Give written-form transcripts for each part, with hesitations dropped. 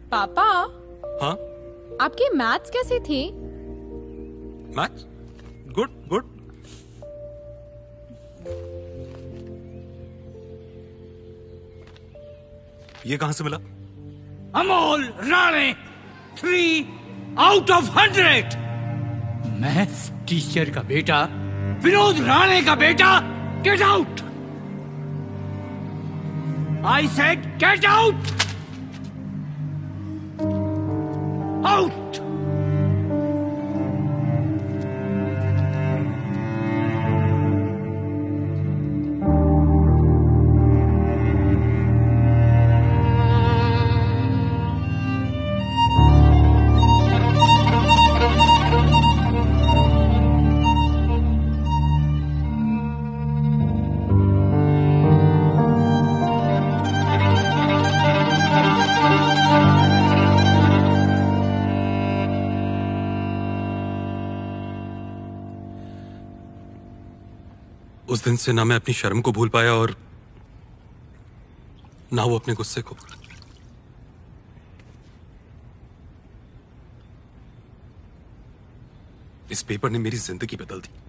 पापा। हाँ? आपकी मैथ्स कैसी थी? मैथ्स? Good good. ये कहां से मिला? Amol Rane 3 out of 100। Maths teacher का बेटा, विनोद राणे का बेटा, get out. I said get out. Out. उस दिन से ना मैं अपनी शर्म को भूल पाया और ना वो अपने गुस्से को। इस पेपर ने मेरी जिंदगी बदल दी।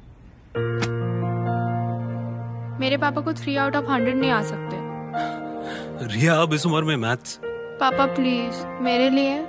मेरे पापा को 3 out of 100 नहीं आ सकते। रिया, अब इस उम्र में मैथ्स। पापा प्लीज मेरे लिए।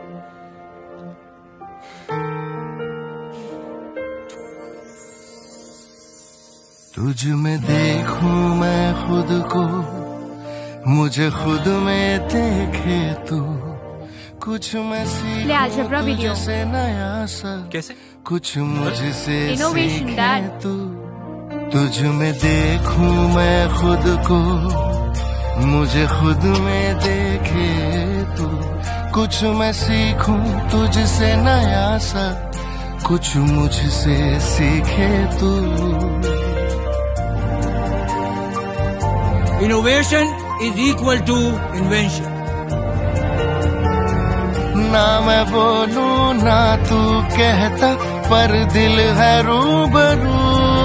तुझ में देखूं मैं खुद को, मुझे खुद में देखे तू, कुछ मैं सीखूं तुझसे नया सा, कैसे? कुछ मुझसे सीखे तू। तुझ में देखूं मैं खुद को, मुझे खुद में देखे तू, कुछ मैं सीखूं तुझसे नया सा, कुछ मुझसे सीखे तू। Innovation is equal to invention. ना मैं बोलूं ना तू कहता, पर दिल है रूबरू।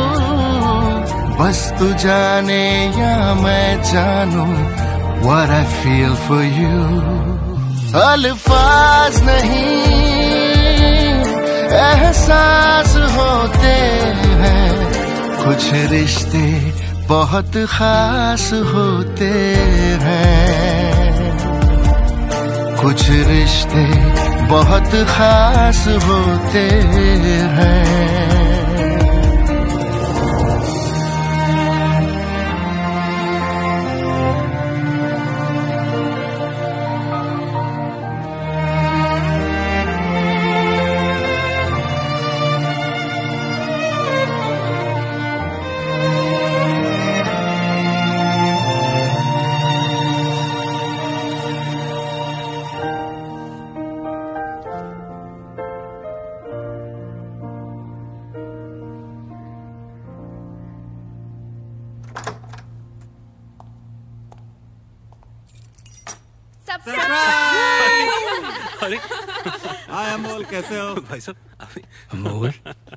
बस तू जाने या मैं जानूं, what I feel for you। अल्फाज नहीं एहसास होते हैं, कुछ रिश्ते बहुत खास होते हैं, कुछ रिश्ते बहुत खास होते हैं। अरे हाय अमोल, कैसे हो? भाई साहब। अमोल,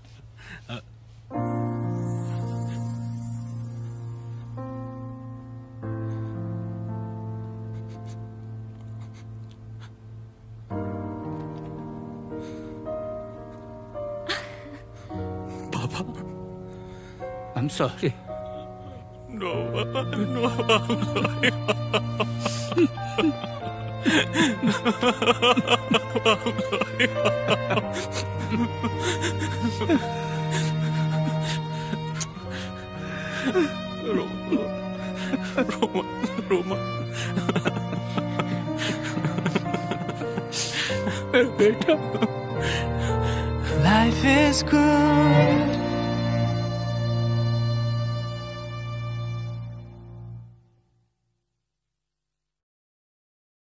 पापा, I'm sorry. No, no, I'm sorry. Roma. बेटा, Life is good